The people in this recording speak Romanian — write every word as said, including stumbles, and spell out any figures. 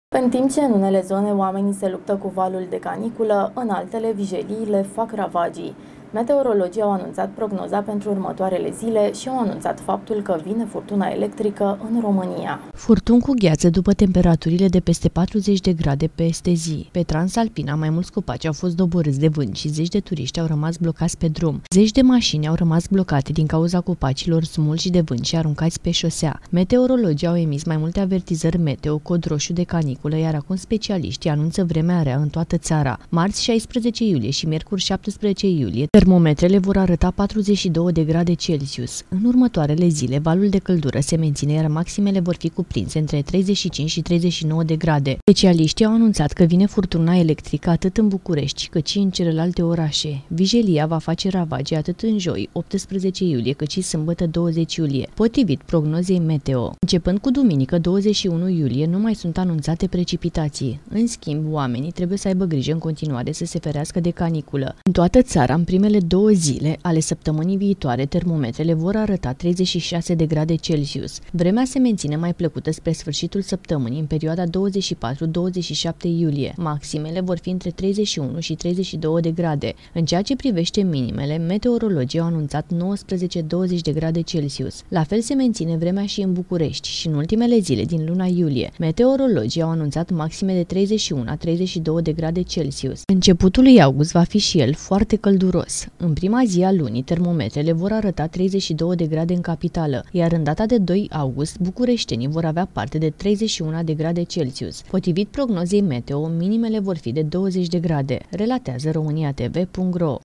În timp ce în unele zone oamenii se luptă cu valul de caniculă, în altele vijeliile fac ravagii. Meteorologii au anunțat prognoza pentru următoarele zile și au anunțat faptul că vine furtuna electrică în România. Furtuni cu gheață după temperaturile de peste patruzeci de grade peste zi. Pe Transalpina, mai mulți copaci au fost doborâți de vânt și zeci de turiști au rămas blocați pe drum. Zeci de mașini au rămas blocate din cauza copacilor smulși de vânt și aruncați pe șosea. Meteorologii au emis mai multe avertizări meteo, cod roșu de caniculă, iar acum specialiștii anunță vremea rea în toată țara. Marți șaisprezece iulie și miercuri șaptesprezece iulie, termometrele vor arăta patruzeci și două de grade Celsius. În următoarele zile, valul de căldură se menține, iar maximele vor fi cuprinse între treizeci și cinci și treizeci și nouă de grade. Specialiștii au anunțat că vine furtuna electrică atât în București cât și în celelalte orașe. Vijelia va face ravagii atât în joi, optsprezece iulie, cât și sâmbătă douăzeci iulie, potrivit prognozei meteo. Începând cu duminică douăzeci și unu iulie, nu mai sunt anunțate precipitații. În schimb, oamenii trebuie să aibă grijă în continuare să se ferească de caniculă. În toată țara, în primele două zile ale săptămânii viitoare, termometrele vor arăta treizeci și șase de grade Celsius. Vremea se menține mai plăcută spre sfârșitul săptămânii, în perioada douăzeci și patru douăzeci și șapte iulie. Maximele vor fi între treizeci și unu și treizeci și două de grade. În ceea ce privește minimele, meteorologii au anunțat nouăsprezece douăzeci de grade Celsius. La fel se menține vremea și în București și în ultimele zile din luna iulie. Meteorologii au anunțat maxime de treizeci și unu treizeci și două de grade Celsius. Începutul lui august va fi și el foarte călduros. În prima zi a lunii, termometrele vor arăta treizeci și două de grade în capitală, iar în data de doi august, bucureștenii vor avea parte de treizeci și unu de grade Celsius. Potrivit prognozei meteo, minimele vor fi de douăzeci de grade, relatează românia t v punct ro.